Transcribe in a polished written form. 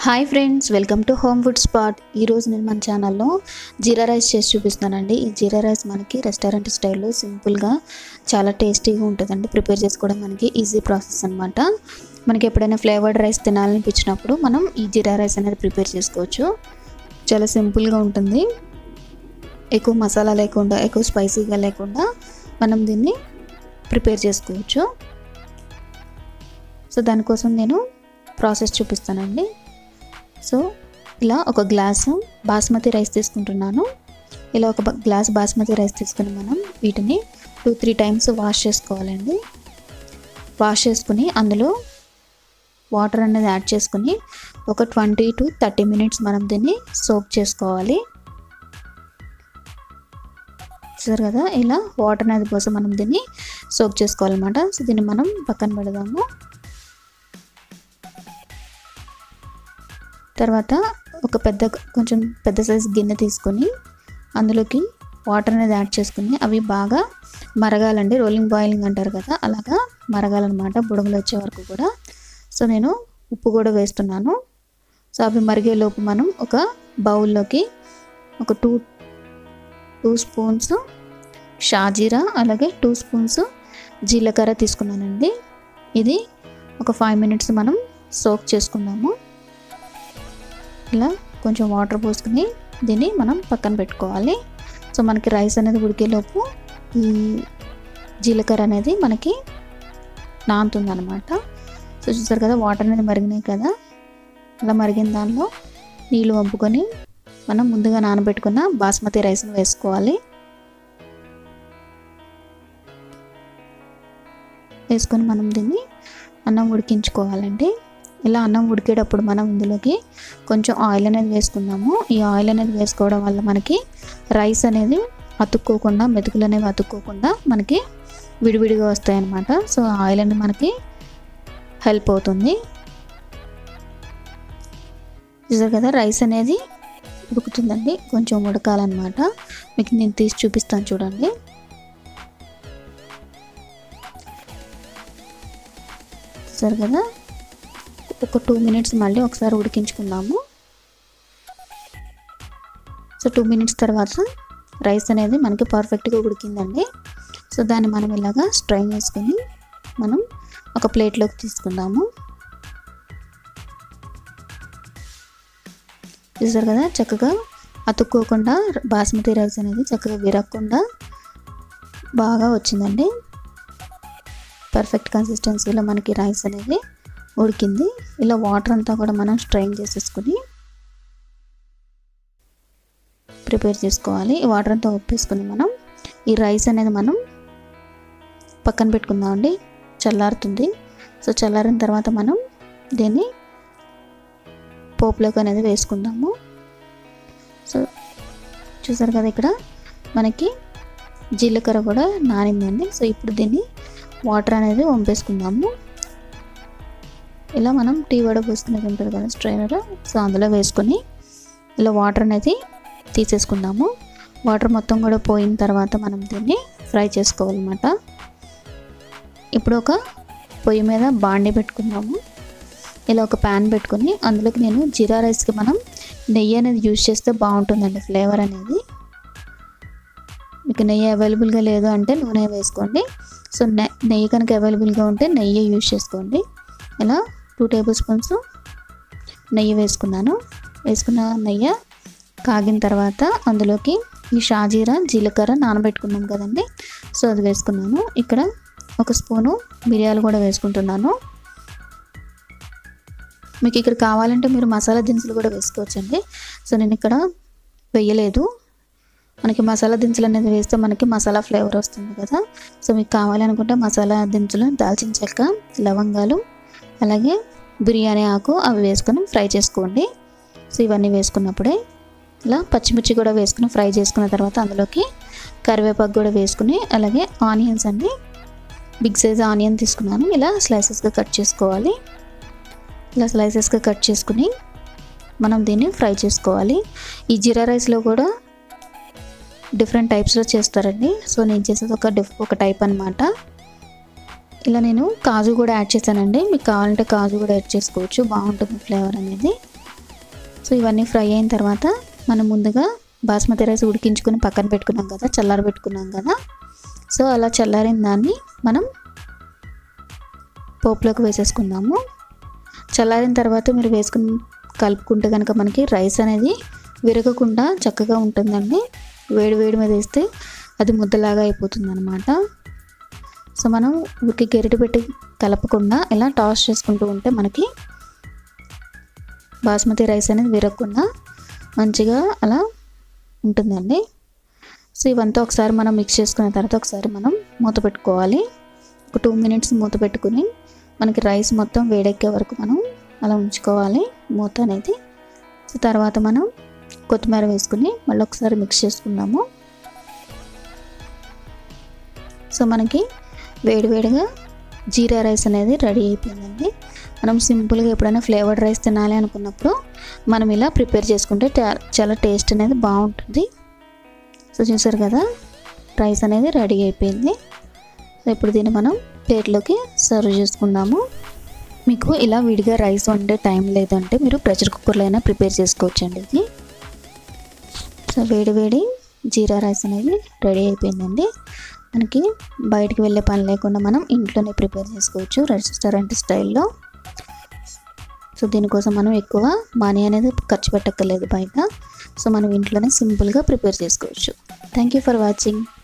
Hi friends, welcome to home food spot. ఈరోజు నేను మన ఛానల్లో జీరా రైస్ చేసి చూపిస్తున్నానండి. ఈ జీరా రైస్ మనకి రెస్టారెంట్ స్టైల్లో సింపుల్గా చాలా టేస్టీగా ఉంటుందండి. ప్రిపేర్ చేసుకోవడం మనకి ఈజీ ప్రాసెస్ అనమాట. మనకి ఎప్పుడైనా ఫ్లేవర్డ్ రైస్ తినాలనిపించినప్పుడు మనం ఈ జీరా రైస్ అనేది ప్రిపేర్ చేసుకోవచ్చు. చాలా సింపుల్గా ఉంటుంది. ఎక్కువ మసాలా లేకుండా, ఎక్కువ స్పైసీగా లేకుండా మనం దీన్ని ప్రిపేర్ చేసుకోవచ్చు. సో దానికోసం నేను ప్రాసెస్ చూపిస్తానండి. సో ఇలా ఒక గ్లాసు బాస్మతి రైస్ తీసుకుంటున్నాను. ఇలా ఒక గ్లాస్ బాస్మతి రైస్ తీసుకుని మనం వీటిని 2-3 టైమ్స్ వాష్ చేసుకోవాలండి. వాష్ చేసుకుని అందులో వాటర్ అనేది యాడ్ చేసుకుని ఒక 20 to 30 minutes మనం దీన్ని సోక్ చేసుకోవాలి. చూసారు కదా, ఇలా వాటర్ అనేది కోసం మనం దీన్ని సోక్ చేసుకోవాలన్నమాట. సో దీన్ని మనం పక్కన పెడదాము. తర్వాత ఒక కొంచెం పెద్ద సైజు గిన్నె తీసుకొని అందులోకి వాటర్ అనేది యాడ్ చేసుకుని అవి బాగా మరగాలండి. రోలింగ్ బాయిలింగ్ అంటారు కదా, అలాగా మరగాలన్నమాట, బుడగలు వచ్చే వరకు కూడా. సో నేను ఉప్పు కూడా వేస్తున్నాను. సో అవి మరిగేలోపు మనం ఒక బౌల్లోకి ఒక 2 స్పూన్స్ షాజీరా, అలాగే 2 స్పూన్స్ జీలకర్ర తీసుకున్నానండి. ఇది ఒక 5 minutes మనం సోక్ చేసుకుందాము. ఇలా కొంచెం వాటర్ పోసుకుని దీన్ని మనం పక్కన పెట్టుకోవాలి. సో మనకి రైస్ అనేది ఉడికేలోపు ఈ జీలకర్ర అనేది మనకి నానుతుంది అనమాట. సో చూసారు కదా, వాటర్ అనేది మరిగినాయి కదా. అలా మరిగిన దానిలో నీళ్ళు వంపుకొని మనం ముందుగా నానబెట్టుకున్న బాస్మతి రైస్ని వేసుకోవాలి. వేసుకొని మనం దీన్ని అన్నం ఉడికించుకోవాలండి. ఇలా అన్నం ఉడికేటప్పుడు మనం ఇందులోకి కొంచెం ఆయిల్ అనేది వేసుకుందాము. ఈ ఆయిల్ అనేది వేసుకోవడం వల్ల మనకి రైస్ అనేది అతుక్కోకుండా, మెతుకులు అనేవి అతుక్కోకుండా మనకి విడివిడిగా వస్తాయి అన్నమాట. సో ఆయిల్ అనేది మనకి హెల్ప్ అవుతుంది. చూసారు కదా, రైస్ అనేది ఉడుకుతుందండి. కొంచెం ఉడకాలన్నమాట. మీకు నేను తీసి చూపిస్తాను చూడండి. చూసారు కదా, ఒక 2 minutes మళ్ళీ ఒకసారి ఉడికించుకుందాము. సో 2 minutes తర్వాత రైస్ అనేది మనకి పర్ఫెక్ట్గా ఉడికిందండి. సో దాన్ని మనం ఇలాగా స్ట్రైన్ చేసుకొని మనం ఒక ప్లేట్లోకి తీసుకుందాము. చూసారు కదా, చక్కగా అతుక్కోకుండా బాస్మతి రైస్ అనేది చక్కగా విరగకుండా బాగా వచ్చిందండి. పర్ఫెక్ట్ కన్సిస్టెన్సీలో మనకి రైస్ అనేది ఉడికింది. ఇలా వాటర్ అంతా కూడా మనం స్ట్రైన్ చేసేసుకుని ప్రిపేర్ చేసుకోవాలి. ఈ వాటర్ అంతా ఉప్పేసుకుని మనం ఈ రైస్ అనేది మనం పక్కన పెట్టుకుందామండి. చల్లారుతుంది. సో చల్లారిన తర్వాత మనం దీన్ని పోపులోకి అనేది వేసుకుందాము. సో చూసారు కదా, ఇక్కడ మనకి జీలకర్ర కూడా నానిందండి. సో ఇప్పుడు దీన్ని వాటర్ అనేది వంపేసుకుందాము. ఇలా మనం టీ వడ పోసుకునేది ఉంటుంది కదా స్ట్రైనర్, సో అందులో వేసుకొని ఇలా వాటర్ అనేది తీసేసుకుందాము. వాటర్ మొత్తం కూడా పోయిన తర్వాత మనం దీన్ని ఫ్రై చేసుకోవాలన్నమాట. ఇప్పుడు ఒక పొయ్యి మీద బాండి పెట్టుకుందాము. ఇలా ఒక ప్యాన్ పెట్టుకొని అందులోకి నేను జీరా రైస్కి మనం నెయ్యి అనేది యూజ్ చేస్తే బాగుంటుందండి ఫ్లేవర్ అనేది. మీకు నెయ్యి అవైలబుల్గా లేదు అంటే నూనె వేసుకోండి. సో నెయ్యి కనుక అవైలబుల్గా ఉంటే నెయ్యి యూజ్ చేసుకోండి. ఇలా 2 tablespoons నెయ్యి వేసుకున్నాను. వేసుకున్న నెయ్యి కాగిన తర్వాత అందులోకి ఈ షాజీరా, జీలకర్ర నానబెట్టుకున్నాం కదండి, సో అది వేసుకున్నాను. ఇక్కడ ఒక స్పూను మిరియాలు కూడా వేసుకుంటున్నాను. మీకు ఇక్కడ కావాలంటే మీరు మసాలా దినుసులు కూడా వేసుకోవచ్చండి. సో నేను ఇక్కడ వేయలేదు. మనకి మసాలా దినుసులు అనేది వేస్తే మనకి మసాలా ఫ్లేవర్ వస్తుంది కదా. సో మీకు కావాలనుకుంటే మసాలా దినుసులు, దాల్చిన చెక్క, లవంగాలు, అలాగే బిర్యానీ ఆకు అవి వేసుకొని ఫ్రై చేసుకోండి. సో ఇవన్నీ వేసుకున్నప్పుడే ఇలా పచ్చిమిర్చి కూడా వేసుకుని ఫ్రై చేసుకున్న తర్వాత అందులోకి కరివేపాకు కూడా వేసుకుని, అలాగే ఆనియన్స్ అండి, బిగ్ సైజ్ ఆనియన్ తీసుకున్నాను. ఇలా స్లైసెస్గా కట్ చేసుకోవాలి. ఇలా స్లైసెస్గా కట్ చేసుకుని మనం దీన్ని ఫ్రై చేసుకోవాలి. ఈ జీరా రైస్లో కూడా డిఫరెంట్ టైప్స్లో చేస్తారండి. సో నేను చేసేది ఒక టైప్ అనమాట. ఇలా నేను కాజు కూడా యాడ్ చేశానండి. మీకు కావాలంటే కాజు కూడా యాడ్ చేసుకోవచ్చు, బాగుంటుంది ఫ్లేవర్ అనేది. సో ఇవన్నీ ఫ్రై అయిన తర్వాత మనం ముందుగా బాస్మతి రైస్ ఉడికించుకొని పక్కన పెట్టుకున్నాం కదా, చల్లారబెట్టుకున్నాం కదా. సో అలా చల్లారిన దాన్ని మనం పోపులోకి వేసేసుకుందాము. చల్లారిన తర్వాత మీరు వేసుకుని కలుపుకుంటే కనుక మనకి రైస్ అనేది విరగకుండా చక్కగా ఉంటుందండి. వేడి వేడి మీద వేస్తే అది ముద్దలాగా అయిపోతుంది అనమాట. సో మనం ఊరికి గరిటె పెట్టి కలపకుండా ఇలా టాస్ చేసుకుంటూ ఉంటే మనకి బాస్మతి రైస్ అనేది విరగకుండా మంచిగా అలా ఉంటుందండి. సో ఇవంతా ఒకసారి మనం మిక్స్ చేసుకున్న తర్వాత ఒకసారి మనం మూత పెట్టుకోవాలి. ఒక 2 మినిట్స్ మూత పెట్టుకుని మనకి రైస్ మొత్తం వేడెక్కే వరకు మనం అలా ఉంచుకోవాలి మూత అనేది. సో తర్వాత మనం కొత్తిమీర వేసుకుని మళ్ళీ ఒకసారి మిక్స్ చేసుకుందాము. సో మనకి వేడివేడిగా జీరా రైస్ అనేది రెడీ అయిపోయిందండి. మనం సింపుల్గా ఎప్పుడైనా ఫ్లేవర్డ్ రైస్ తినాలి అనుకున్నప్పుడు మనం ఇలా ప్రిపేర్ చేసుకుంటే చాలా టేస్ట్ అనేది బాగుంటుంది. సో చూసారు కదా, రైస్ అనేది రెడీ అయిపోయింది. సో ఇప్పుడు దీన్ని మనం ప్లేట్లోకి సర్వ్ చేసుకుందాము. మీకు ఇలా విడిగా రైస్ వండే టైం లేదంటే మీరు ప్రెషర్ కుక్కర్లో అయినా ప్రిపేర్ చేసుకోవచ్చండి ఇది. సో వేడి జీరా రైస్ అనేది రెడీ అయిపోయిందండి. మనకి బయటికి వెళ్ళే పని లేకుండా మనం ఇంట్లోనే ప్రిపేర్ చేసుకోవచ్చు రెస్టారెంట్ స్టైల్లో. సో దీనికోసం మనం ఎక్కువ మనీ అనేది ఖర్చు పెట్టక్కర్లేదు బయట. సో మనం ఇంట్లోనే సింపుల్గా ప్రిపేర్ చేసుకోవచ్చు. Thank you for watching.